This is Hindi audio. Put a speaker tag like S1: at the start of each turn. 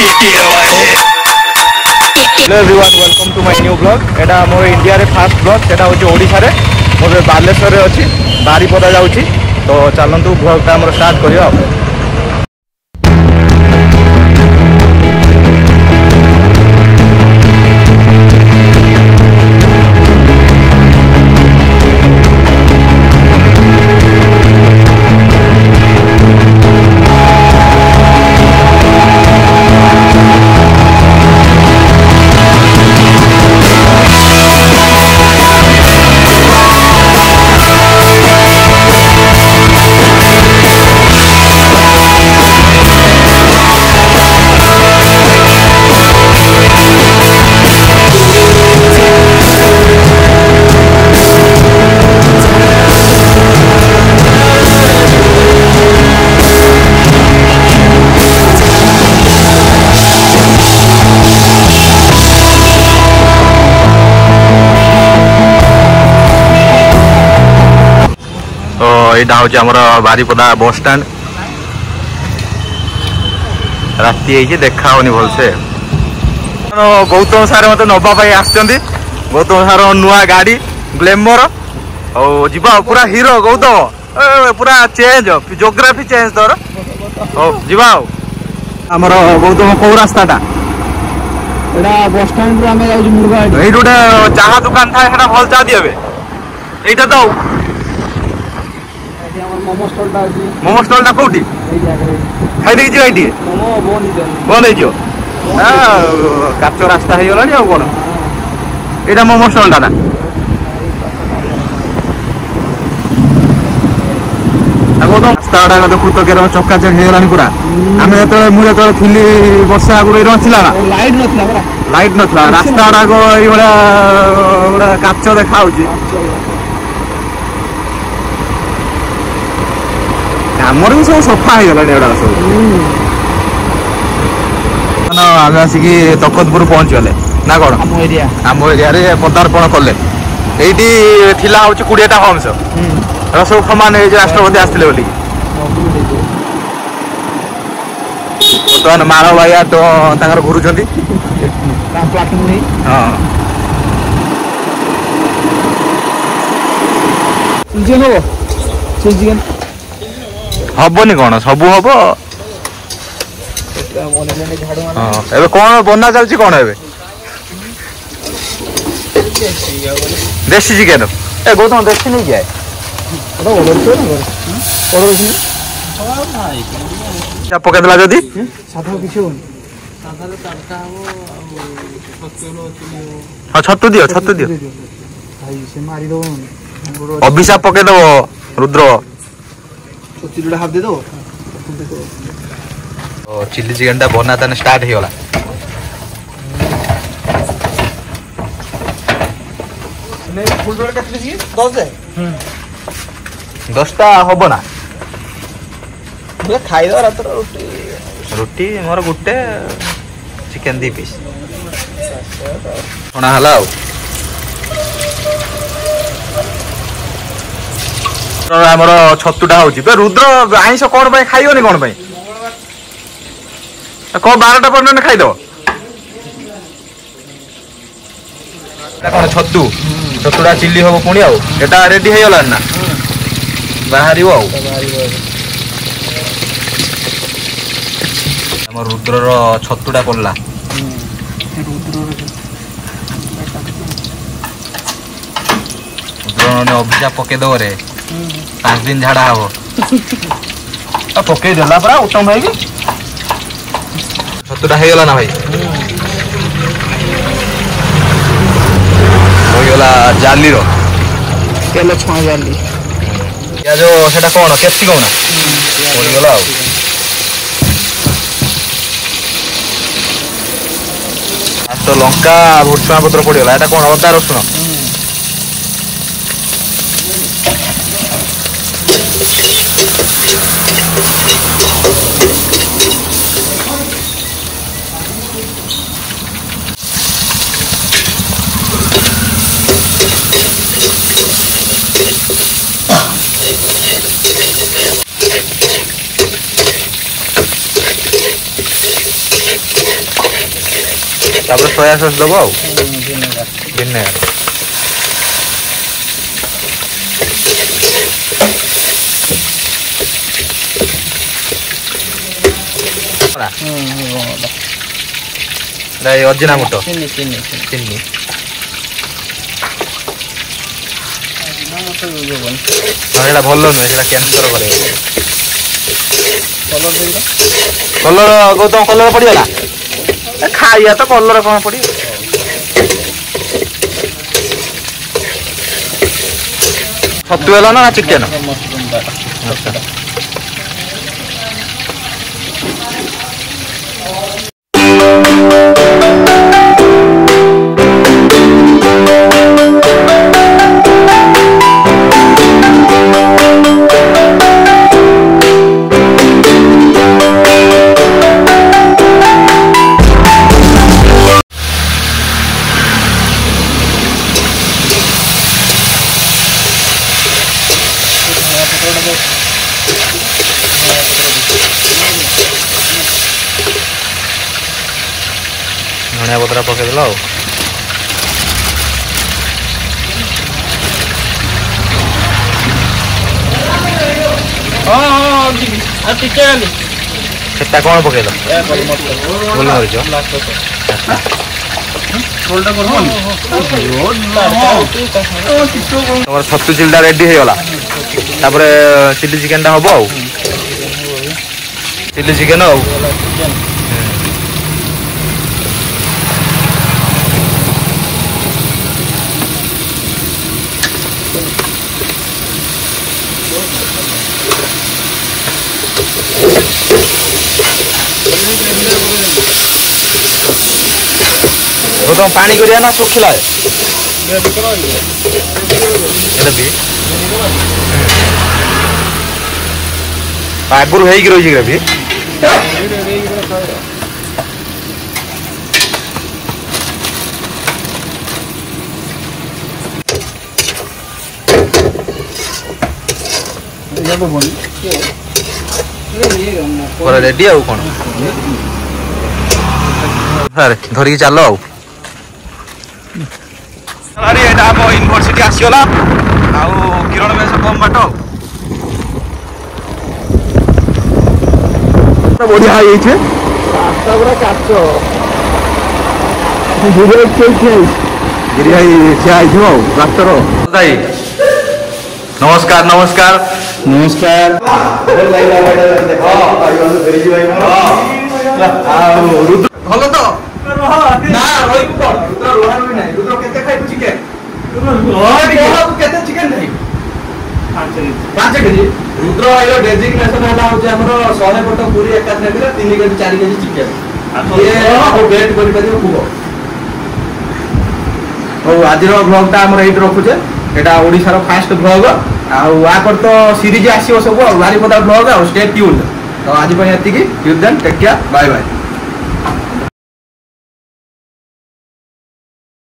S1: Hello everyone, welcome to my new blog. एटा मोर इंडिया रे फास्ट ब्लॉग। सेटा होची ओडिशा रे, मोर बालेश्वर रे अछि, बारीपदा जाउची। तो चलंतु ब्लॉग ता हमर स्टार्ट करियो। एटा हूँ आमर बारीपदा बस स्टैंड। राति देखा होनी भलसे। गौतम सार मत नवाई आसुँच। गौतम सार नुआ गाड़ी ग्लैमर और जीवा पूरा हीरो गौतम पूरा चेंज जोग्राफी चेंज तोर जीवा आमर गौतम कौ रास्ताटा
S2: बस स्टैंड
S1: ये गोटे चाहा दुकान था भल चाह दिए यहीटा तो
S2: मोमो
S1: स्टॉल कौटी खाई देखिए बंद हो काच रास्ता हो गला कौन यहाँ मोमो स्टॉल ना रास्ता गुड़ा देखु तो चकाचक हो गलानी पूरा। आम जो मुझे थी वर्षा आगुरी ना लाइट ना रास्ता गुड़ा ये काच देखा आमर भी सब सफा हो गला सब। आगे आसिक तखतपुर पहुँच गले ना कौन आम एरिया पदार्पण कले। ये हूँ 20टा होम्स सब समान राष्ट्रपति आसते बोली बर्तमान माल भाई तो घुरुंट हबनी कौन सब हम ए कौन बना चलती कौन ए देसी चिकेन ए गौतम देसी नहीं जाए पकईदेला जदि हाँ छतु दियो अभिशाप पकईदेव रुद्र चिल्ली चिकेन टा बना ताने स्टार्ट हो गला। दसटा हम ना
S2: खाई रात रुटी
S1: रुटी मोर गोटे चिकेन 2 पीस छणा हला। आमर छतुटा हूँ रुद्र आईस कौन खाइबनी कौन कौन 12टा पर्यटन खाईद कौन छतुटा चिल्ली हम पुणी आटा रेडी हो गला ना बाहर आम रुद्र छतुटा पड़ला रुद्र अभिशाप पकईदेव रे 5 दिन झाड़ा हम पकई देला परा उत्तम भाई की छतुटा हो गला ना भाई होगला जाली
S2: तेल छुआ जाली
S1: पिज से कौन कैप्सिकम ना पड़गला तो लंका भुर्सुंगा पत्र पड़गला एटा कौन अदा रसुण तापर सोया सॉस दबो आउ विनेगर अजिना मोटो चिन्नी এটা ଭଲ ନୁହେଁ ସେଟା କ୍ୟାନ୍ସର କରେ କଲର ଗୌତମ କଲର ପଡିଗଲା ଖାଇବା ତ କଲର କଣ ପଡିବ ଛତୁ ହେଲା ନା ଚିକେନ धनिया पत्रा पकईदेल सेटा कौन पकईद गोलमरीच छतु चिल्ला रेडी हो गला चिली चिकेन टा हम चिली चिकेन तो पानी करिया ना सुखिला आगुरी रही ग्रेवी रेडी आउ कौन धरिकी चल आउ अरे एटा हम यूनिवर्सिटी आसीगला आउ किरण में कम बाट बढ़िया है छे रास्ता पूरा काचो गुजरात के छे गिरिया छे आई छो डॉक्टर भाई नमस्कार नमस्कार नमस्कार भलो तो ना रोई को रुद्र रोहन भी नहीं रुद्र केते खाइ चिकन रुद्र केते चिकन नहीं 5 केजी रुद्र आइलो डेजिग्नेशन होला हो जे हमरो 100 पट पूरी एका थेबे 3 केजी 4 केजी चिकन ये हो वेट करि परियो खूब ओ आज रो ब्लॉग ता हमर एट रखु जे एटा ओडिसा रो फास्ट ब्लॉग आ आकर तो सीरीज आसीओ सब भारी पदा ब्लॉग आ स्टे ट्यून्ड तो आज पय एति की till then take care bye bye.